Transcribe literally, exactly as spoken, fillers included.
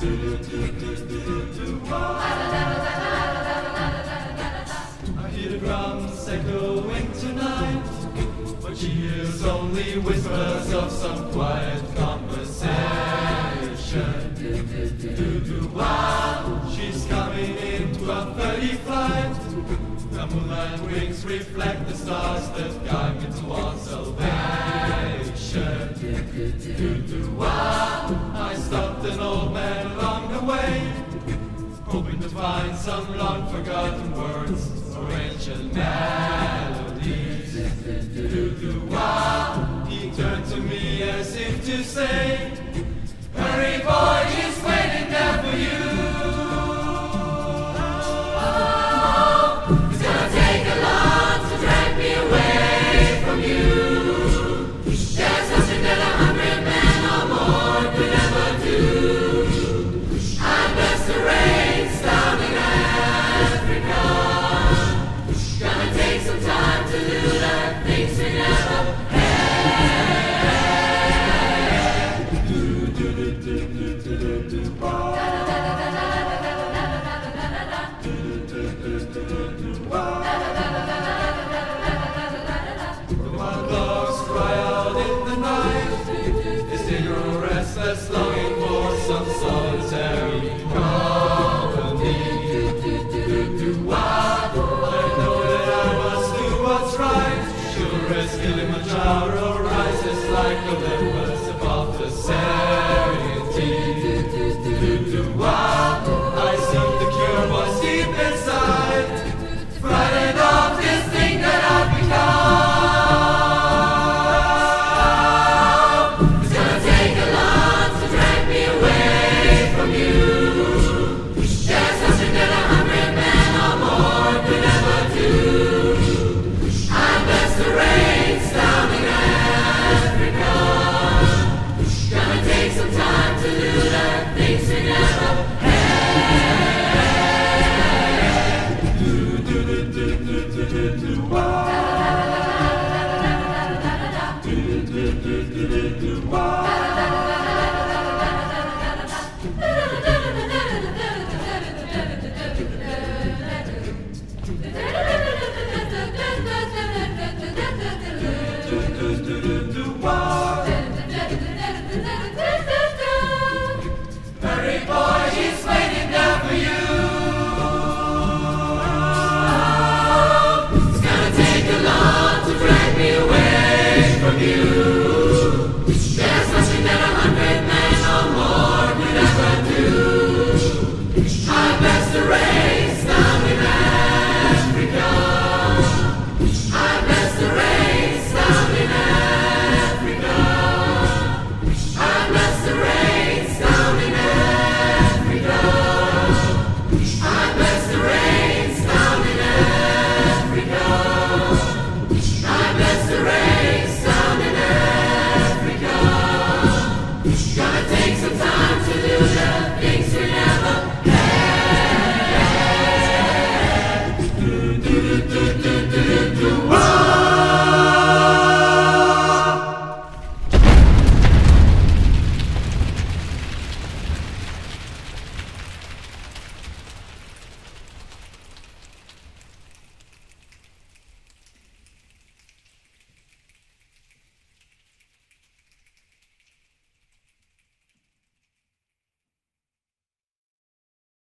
I hear the drums echoing tonight, but she hears only whispers of some quiet conversation. She's coming into a thirty flight. The moonlight wings reflect the stars that guide me towards salvation. I stopped an old man along the way, hoping to find some long-forgotten words or ancient melodies. He turned to me as if to say, "Hurry, boy, she's waiting there for you." It's gonna take a lot to drag me away from you. There's nothing that a hundred men or more could ever do. I'm best arranged down in Africa. Gonna take some time to do the things we never restless, longing for some solitary company. I know that I must do what's right. Sure as Kilimanjaro rises like Olympus above the Serengeti. I seek the cure what's deep inside, frightened of this thing that I've become. Hurry, boy, she's waiting there for you. It's gonna take a lot to drag me away from you. There's nothing that a hundred men or more could ever do. I'm best arranged down in Africa. I'm best arranged down in Africa. I'm best arranged down in Africa. I'm best arranged down in Africa. I'm best arranged down in Africa. Gonna take some time to do that.